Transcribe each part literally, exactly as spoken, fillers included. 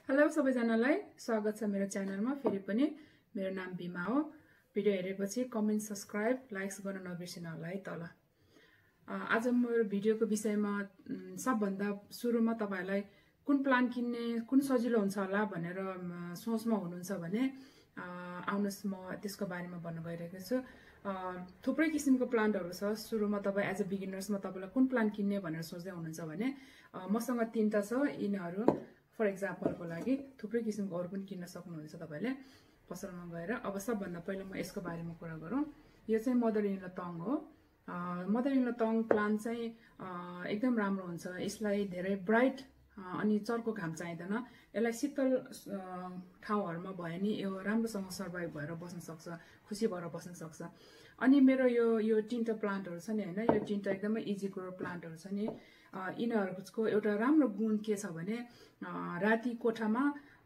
Hello सबैजनालाई स्वागत छ मेरो च्यानलमा। फेरि पनि मेरो नाम बिमा हो। भिडियो हेरेपछि कमेन्ट सब्स्क्राइब लाइक्स गर्न नबिर्सिनु होला है तल। आज मेरो भिडियोको विषयमा सबभन्दा सुरुमा तपाईहरुलाई कुन प्लान्ट किन्ने कुन सजिलो हुन्छ होला भनेर सोचमा हुनुहुन्छ भने आउनुस् म त्यसको बारेमा भन्न गइरहेको छु। थुप्रै किसिमको प्लान्टहरु छ। सुरुमा तपाई एज अ बिगिनर्समा तपाईलाई कुन प्लान्ट किन्ने भनेर सोच्दै हुनुहुन्छ भने मसँग तीनटा छ। यिनीहरु फर एक्जाम्पलको लागि थुप्रै किसिमको अरु पनि किन्न सक्नुहुन्छ तपाईले पसलमा गएर। अब सबभन्दा पहिला म यसको बारेमा कुरा गरौँ। यो चाहिँ मदर इन ल टङ हो। Mother in law tongue plant चाहिँ एकदम राम्रो हुन्छ। यसलाई धेरै ब्राइट अनि चर्को घाम चाहिँदैन। यसलाई शीतल ठाउँहरुमा भयो नि यो राम्रोसँग सर्भाइभ भएर बस्न सक्छ, खुसी भएर बस्न सक्छ। अनि मेरो यो यो तीनटा प्लान्टहरु छ नि हैन, यो तीनटा एकदमै इजी ग्रो प्लान्टहरु छ नि। यिनीहरुको एउटा राम्रो गुण के छ भने राति कोठामा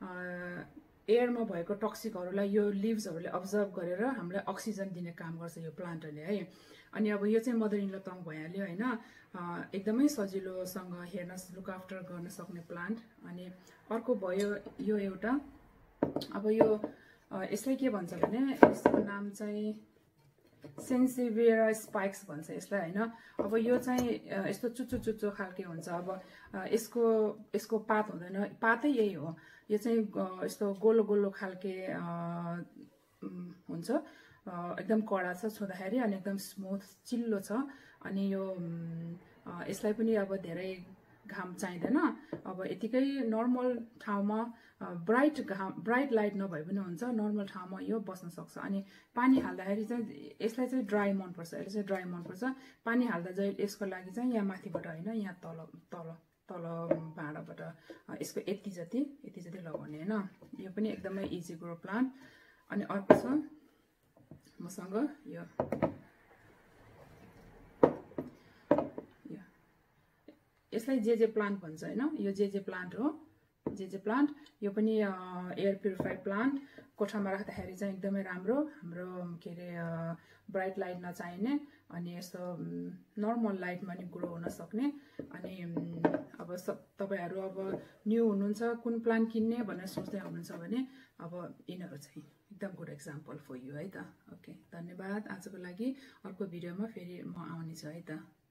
एयरमा भएको टक्सिकहरुलाई यो लिभ्सहरुले अब्जर्भ गरेर हामीलाई अक्सिजन दिने काम गर्छ यो प्लान्टहरुले है। अनि अब यो चाहिँ मदर इन ल टङ भइहाल्यो हैन। एकदमै सजिलोसँग हेर्न लुक आफ्टर गर्न सक्ने प्लान्ट। अनि अर्को भयो यो एउटा, अब यो यसलाई के भन्छ भने यसको नाम चाहिँ सेन्सिभियरा स्पाइक्स भन्छ यसलाई हैन। अब यो चाहिँ यस्तो चुच्चो चुच्चो खालके हुन्छ। अब यसको यसको पात हुँदैन, पातै यही हो। यो चाहिँ यस्तो गोलो गोलो खालके हुन्छ, एकदम कडा छ छुँदाखेरि अनि एकदम स्मुथ चिल्लो छ। अनि यो यसलाई पनि अब धेरै घाम चाहिँदैन। अब यतिकै नर्मल ठाउँमा ब्राइट घाम ब्राइट लाइट नभए पनि हुन्छ, नर्मल ठाउँमा यो बस्न सक्छ। अनि पानी हाल्दाखेरि चाहिँ यसलाई चाहिँ ड्राई मन पर्छ, यसले चाहिँ ड्राई मन पर्छ। पानी हाल्दा चाहिँ यसको लागि चाहिँ यहाँ माथिबाट हैन, यहाँ तल तल तल भाँडाबाट यसको यति जति यति जति लगाउने हैन। यो पनि एकदमै इजी ग्रो प्लान्ट। अनि अर्को छ मसँग यो यसलाई जे जे प्लान्ट भन्छ हैन। यो जे जे प्लान्ट हो, जे जे प्लान्ट। यो पनि एयर प्युरिफायर प्लान्ट। कोठामा राख्दाखेरि चाहिँ एकदमै राम्रो, हाम्रो के अरे ब्राइट लाइट नचाहिने अनि यस्तो नर्मल लाइटमा नि ग्रो हुन सक्ने। अनि अब तपाईहरु अब न्यू हुनुहुन्छ कुन प्लान्ट किन्ने भनेर सोच्दै हुनुहुन्छ भने अब यिनीहरु चाहिँ एकदम गुड एक्जाम्पल फर यु है त। ओके, धन्यवाद आजको लागि। अर्को भिडियोमा फेरि म आउने छु है त।